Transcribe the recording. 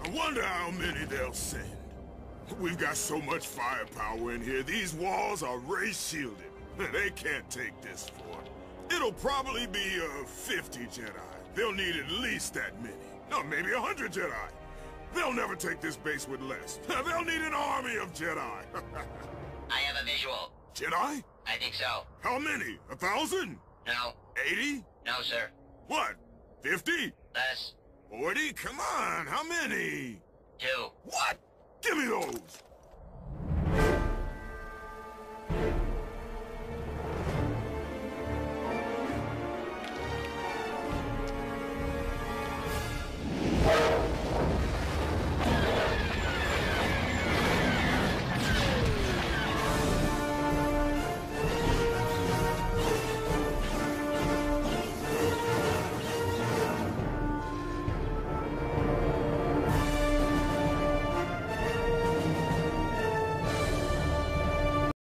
I wonder how many they'll send. We've got so much firepower in here, these walls are ray-shielded. They can't take this fort. It'll probably be 50 Jedi. They'll need at least that many. No, maybe 100 Jedi. They'll never take this base with less. They'll need an army of Jedi. I have a visual. Jedi? I think so. How many? 1,000? No. 80? No, sir. What? 50? Less. 40? Come on, how many? 2. What? Give me those!